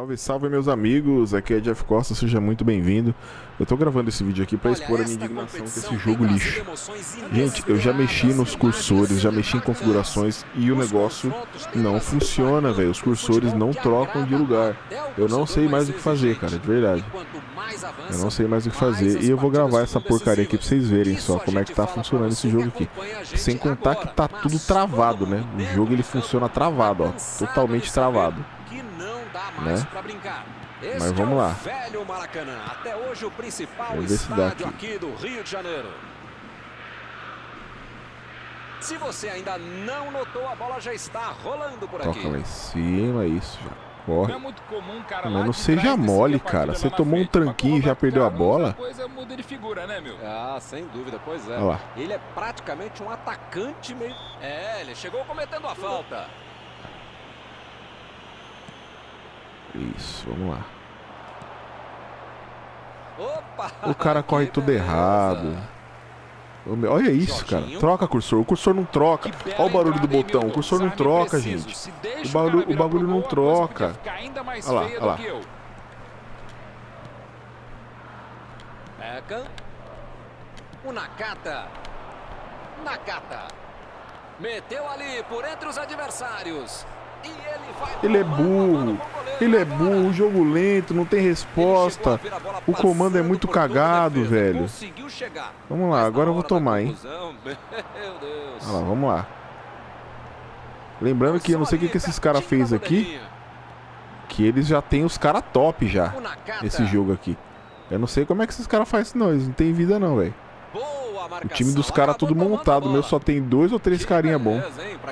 Salve, salve meus amigos, aqui é Jeff Costa, seja muito bem-vindo. Eu tô gravando esse vídeo aqui pra expor a minha indignação com esse jogo lixo. Gente, eu já mexi nos cursores, já mexi em configurações e o negócio não funciona, velho. Os cursores não trocam de lugar. Eu não sei mais o que fazer, cara, de verdade. Eu não sei mais o que fazer e eu vou gravar essa porcaria aqui pra vocês verem só como é que tá funcionando esse jogo aqui. Sem contar que tá tudo travado, né? O jogo ele funciona travado, ó, totalmente travado. Né? Mas vamos lá. Vamos ver se dá aqui. Se você ainda não notou, a bola já está rolando por aqui. Toca lá em cima, isso, já corre. Não é muito comum, cara, mas não seja mole, cara. Você tomou um tranquinho e já perdeu a bola? Coisa muda de figura, né, meu? Ah, sem dúvida, pois é. Olha lá. Ele é praticamente um atacante meio... É, ele chegou cometendo a falta. Isso, vamos lá. Opa, o cara corre tudo errado. Olha isso, cara. Troca cursor. O cursor não troca. Olha o barulho do botão. O cursor não troca, gente. O bagulho não troca. Olha lá, olha lá. O Nakata. Meteu ali por entre os adversários. Ele é burro, jogo lento, não tem resposta. O comando é muito cagado, velho. Vamos lá, agora eu vou tomar, hein. Olha lá, vamos lá. Lembrando que eu não sei o que esses caras fez aqui, que eles já tem os caras top já, nesse jogo aqui. Eu não sei como é que esses caras fazem isso não, eles não tem vida não, velho. O time dos caras tudo montado, o meu só tem 2 ou 3 carinha bom.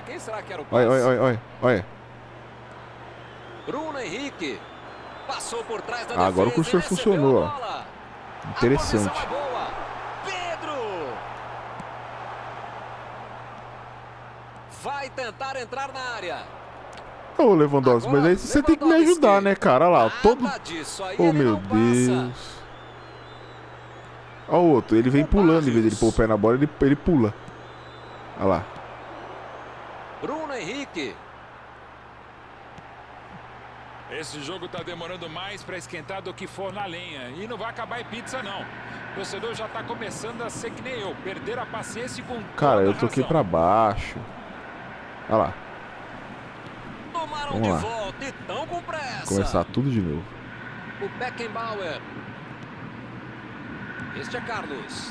Olha. Bruno Henrique passou por trás da defesa. Agora o cursor funcionou, ó. Interessante. Pedro vai tentar entrar na área. Ô, Lewandowski, mas aí você tem que me ajudar, né, cara? Olha lá, todo... Oh, meu Deus. Olha o outro, ele vem pulando em vez de ele pôr o pé na bola, ele pula. Olha lá. Bruno Henrique. Esse jogo tá demorando mais para esquentar do que for na lenha. E não vai acabar em pizza, não. O torcedor já tá começando a ser que nem eu. Perder a paciência com cara, eu toquei pra baixo. Olha lá. Vamos lá. Volta e tão com pressa. Começar tudo de novo. O Beckenbauer. Este é Carlos.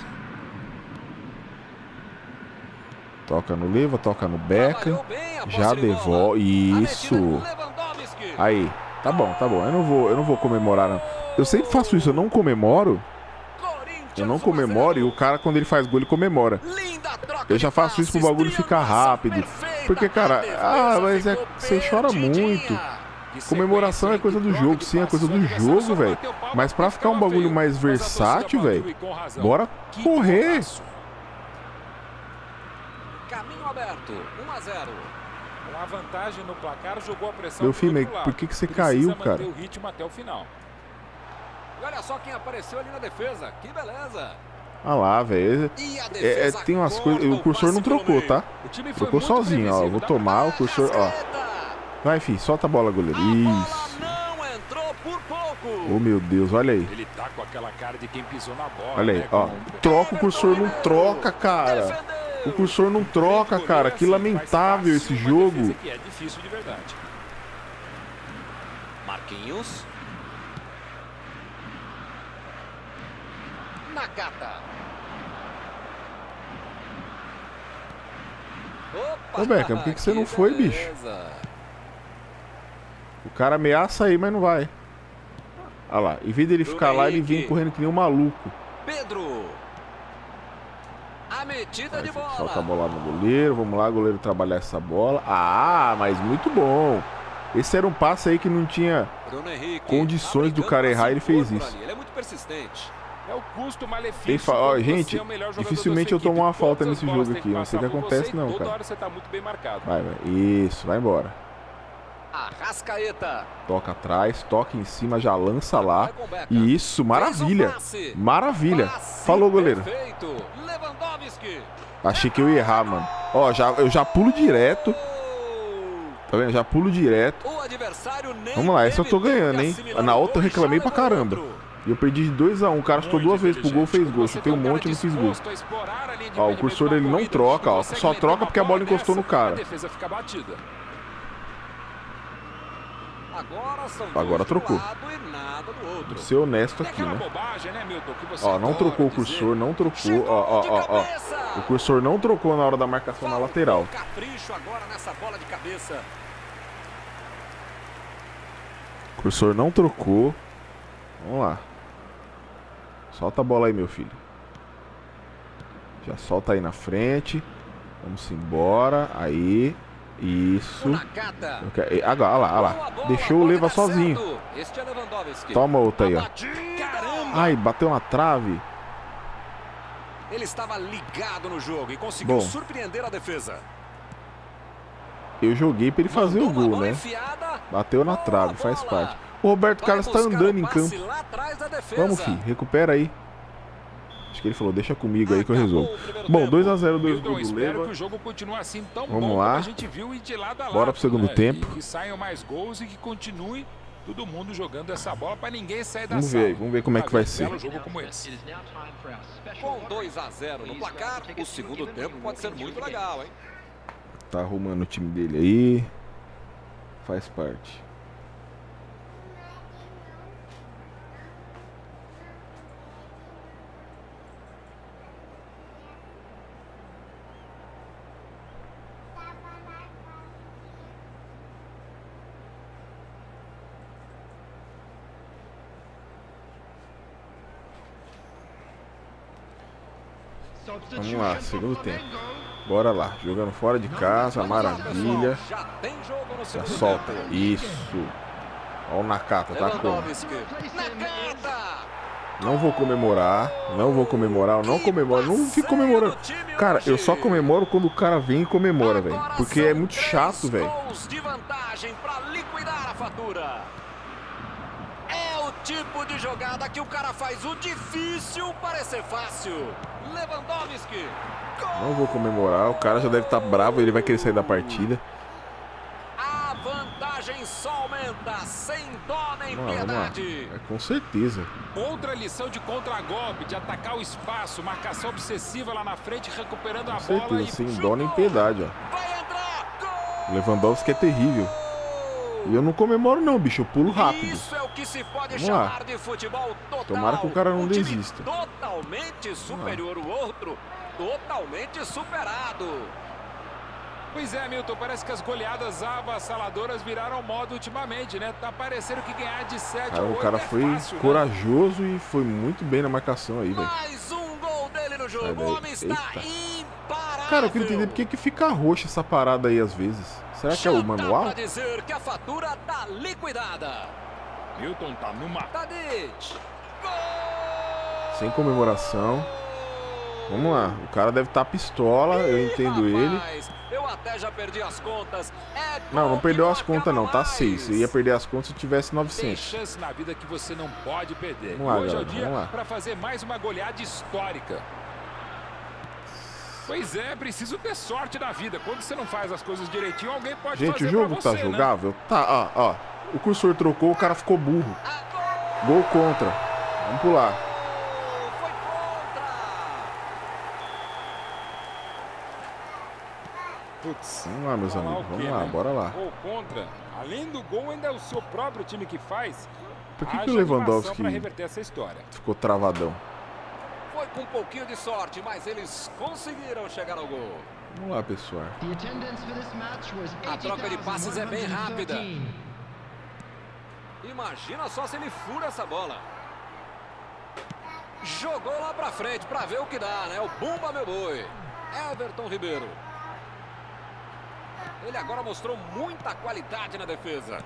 Toca no Leva, toca no Beca. Já devolve. Isso. Aí. Tá bom. Eu não vou comemorar, não. Eu sempre faço isso, eu não comemoro. E o cara, quando ele faz gol, ele comemora. Eu já faço isso pro bagulho ficar rápido. Porque, cara, mas você chora muito. Comemoração é coisa do jogo, sim, é coisa do jogo, velho. Mas pra ficar um bagulho mais versátil, velho, bora correr. Caminho aberto, 1-0. Com a vantagem no placar, jogou a pressão. Meu filho, por que você caiu, cara? O ritmo até o final. Olha só quem apareceu ali na defesa. Que beleza. Olha lá, velho. Tem umas coisas. O cursor não trocou, tá? Trocou sozinho, ó. Eu vou tomar o cursor, ó. Vai, filho, solta a bola, goleiro. Isso. Oh, meu Deus, olha aí. Ele tá com aquela cara de quem pisou na bola. Olha aí, ó. Troca o cursor, não troca, cara. O cursor não troca, cara. Que lamentável esse jogo. É difícil de verdade. Marquinhos. Nakata. Ô, Beckham, por que você não foi, bicho? O cara ameaça aí, mas não vai. Olha lá, em vez dele ficar lá, ele vem correndo que nem um maluco. Pedro. A metida de bola. Solta a bola no goleiro, vamos lá, goleiro trabalhar essa bola. Ah, mas muito bom. Esse era um passe aí que não tinha condições do cara errar, ele fez isso. Ele é muito persistente. É o custo malefício. Gente, dificilmente eu tomo uma falta nesse jogo aqui. Não sei o que acontece não, cara. Vai, isso, vai embora. Arrascaeta. Toca atrás, toca em cima, já lança lá. Isso, maravilha. Maravilha. Falou, goleiro. Achei que eu ia errar, mano. Ó, eu já pulo direto. Tá vendo? Já pulo direto. Vamos lá, essa eu tô ganhando, hein? Na outra eu reclamei pra caramba. E eu perdi de 2 a 1. O cara chutou 2 vezes pro gol, fez gol. Chutei um monte e não fiz gol. Ó, o cursor ele não troca, ó. Só troca porque a bola encostou no cara. Agora trocou. Vou ser honesto aqui, né? Ó, não trocou o cursor, não trocou. Ó. O cursor não trocou na hora da marcação na lateral. O cursor não trocou. Vamos lá. Solta a bola aí, meu filho. Já solta aí na frente. Vamos embora. Aí. Isso. Olha lá. Deixou o Leva sozinho. Toma outra aí, ó. Ai, bateu na trave. Ele estava ligado no jogo e conseguiu surpreender a defesa. Eu joguei pra ele fazer o gol, né? Bateu na trave, faz parte. O Roberto Carlos tá andando em campo. Vamos, filho, recupera aí. Acho que ele falou, deixa comigo aí que eu resolvo. Bom, 2 a 0, 2 gols do Leva. Vamos lá. Bora pro segundo tempo. Que saiam mais gols e que continue todo mundo jogando essa bola para ninguém sair da sala. Vamos ver como é que vai ser. Com 2 a 0 no placar, o segundo tempo pode ser muito legal, hein? Tá arrumando o time dele aí. Faz parte. Vamos lá, segundo tempo. Bora lá, jogando fora de casa, maravilha. Já solta, isso. Olha o Nakata, tá como? Não vou comemorar, eu não comemoro, não fico comemorando. Cara, eu só comemoro quando o cara vem e comemora, velho. Porque é muito chato, velho. Tipo de jogada que o cara faz o difícil parecer fácil. Lewandowski. Não vou comemorar, o cara já deve estar bravo, ele vai querer sair da partida. A vantagem só aumenta, sem dó nem piedade. É, com certeza. Outra lição de contra-golpe, de atacar o espaço, marcação obsessiva lá na frente, recuperando a bola. Com certeza, sem dó nem piedade, ó. Vai entrar. Gol! O Lewandowski é terrível. E eu não comemoro não, bicho, eu pulo rápido. Isso é o que se pode chamar de futebol total. Tomara que o cara não desista. Totalmente superior o outro, totalmente superado. Pois é, Milton, parece que as goleadas avassaladoras viraram moda ultimamente, né? Tá parecendo que ganhar de 7 a 8 o cara foi fácil, corajoso, né? E foi muito bem na marcação aí, velho. Mais um gol dele no jogo, o homem está imparável. Cara, eu queria entender por que fica roxa essa parada aí às vezes. Será que é o manual? Dá pra dizer que a fatura tá liquidada. Milton tá numa... Tadic. Sem comemoração. Vamos lá, o cara deve estar pistola, eu entendo ele. Eu até já perdi as contas. Não perdeu as contas não, tá 6. Eu ia perder as contas se tivesse 900. Tem chance na vida que você não pode perder. Vamos lá, hoje galera, é o dia para fazer mais uma goleada histórica. Pois é, preciso ter sorte na vida. Quando você não faz as coisas direitinho, alguém pode fazer. Gente, o jogo tá jogável? Tá, ó. O cursor trocou, o cara ficou burro. Gol contra. Vamos pular. Foi contra. Putz. Vamos lá, meus amigos. Vamos lá, bora lá. Gol contra. Além do gol, ainda é o seu próprio time que faz. Por que o Lewandowski para reverter essa história? Ficou travadão? Foi com um pouquinho de sorte, mas eles conseguiram chegar ao gol. Vamos lá, pessoal. A troca de passes é bem rápida. Imagina só se ele fura essa bola. Jogou lá pra frente pra ver o que dá, né? O Bumba, meu boi. Everton Ribeiro. Ele agora mostrou muita qualidade na defesa.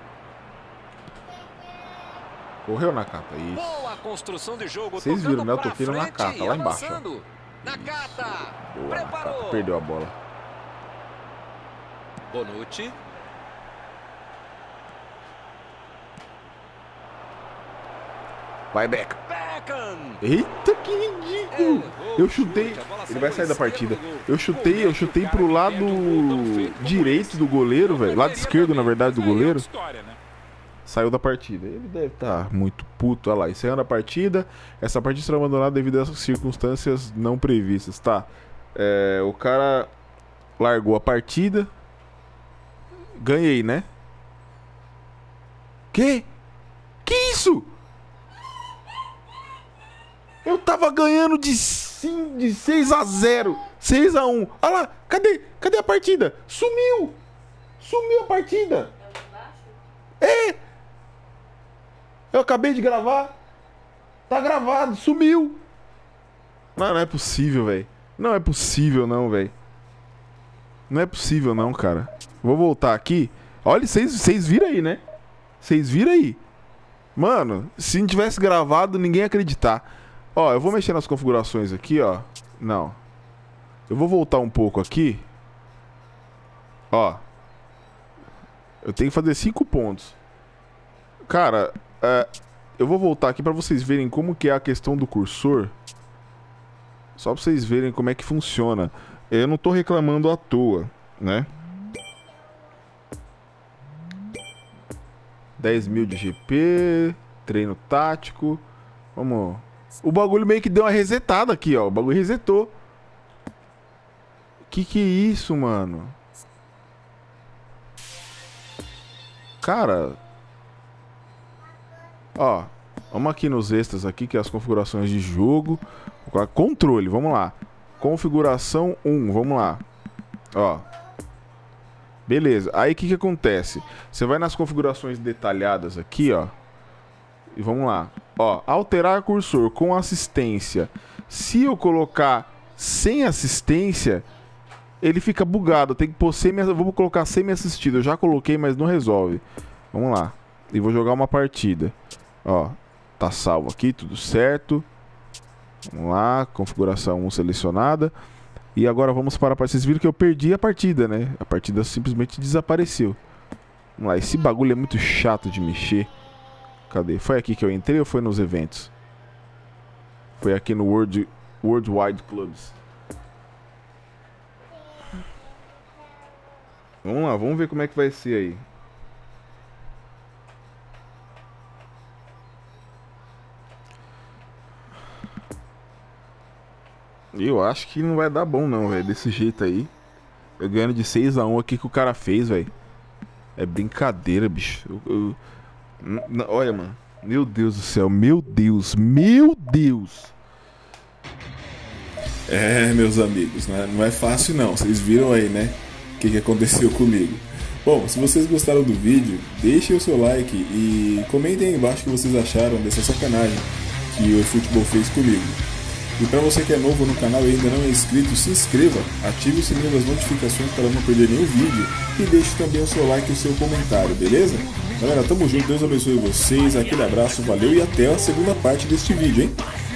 Correu na cata, isso. Boa construção de jogo. Vocês viram, né? Eu toquei no Nakata, lá embaixo. Nakata. Boa, Nakata. Perdeu a bola. Bonucci. Vai, Beckham. Beckham. Eita, que ridículo. Eu chutei. Ele vai sair da partida. Eu chutei pro lado direito do goleiro, velho. Lado esquerdo, na verdade, do goleiro. Saiu da partida. Ele deve estar muito puto. Olha lá, encerrando a partida. Essa partida será abandonada devido a circunstâncias não previstas. Tá. O cara largou a partida. Ganhei, né? Que isso? Eu tava ganhando de 6-0, 6-1. Olha lá, cadê a partida? Sumiu a partida. Eu acabei de gravar. Tá gravado, sumiu. Não é possível, velho. Não é possível não, velho. Não é possível não, cara. Vou voltar aqui. Olha, vocês viram aí, né? Vocês viram aí. Mano, se não tivesse gravado, ninguém ia acreditar. Ó, eu vou mexer nas configurações aqui, ó. Não. Eu vou voltar um pouco aqui. Ó. Eu tenho que fazer 5 pontos. Cara, eu vou voltar aqui pra vocês verem como que é a questão do cursor. Só pra vocês verem como é que funciona. Eu não tô reclamando à toa, né? 10.000 de GP. Treino tático. Vamos... O bagulho meio que deu uma resetada aqui, ó. O bagulho resetou. Que é isso, mano? Cara... Ó, vamos aqui nos extras aqui, que é as configurações de jogo. Controle, vamos lá. Configuração 1, vamos lá. Ó. Beleza, aí o que acontece? Você vai nas configurações detalhadas aqui, ó. E vamos lá. Ó, alterar cursor com assistência. Se eu colocar sem assistência, ele fica bugado. Tem que pôr vou colocar semi-assistido. Eu já coloquei, mas não resolve. Vamos lá. E vou jogar uma partida. Ó, tá salvo aqui, tudo certo. Vamos lá, configuração 1 selecionada. E agora vamos para a partida. Vocês viram que eu perdi a partida, né? A partida simplesmente desapareceu. Vamos lá, esse bagulho é muito chato de mexer. Cadê? Foi aqui que eu entrei ou foi nos eventos? Foi aqui no Worldwide Clubs. Vamos lá, vamos ver como é que vai ser aí. Eu acho que não vai dar bom não, velho. Desse jeito aí. Eu ganhando de 6-1 aqui que o cara fez, velho. É brincadeira, bicho. Olha, mano. Meu Deus do céu. Meu Deus. Meus amigos. Não é fácil não. Vocês viram aí, né? O que aconteceu comigo. Bom, se vocês gostaram do vídeo, deixem o seu like e comentem aí embaixo o que vocês acharam dessa sacanagem que o eFootball fez comigo. E para você que é novo no canal e ainda não é inscrito, se inscreva, ative o sininho das notificações para não perder nenhum vídeo e deixe também o seu like e o seu comentário, beleza? Galera, tamo junto, Deus abençoe vocês, aquele abraço, valeu e até a segunda parte deste vídeo, hein?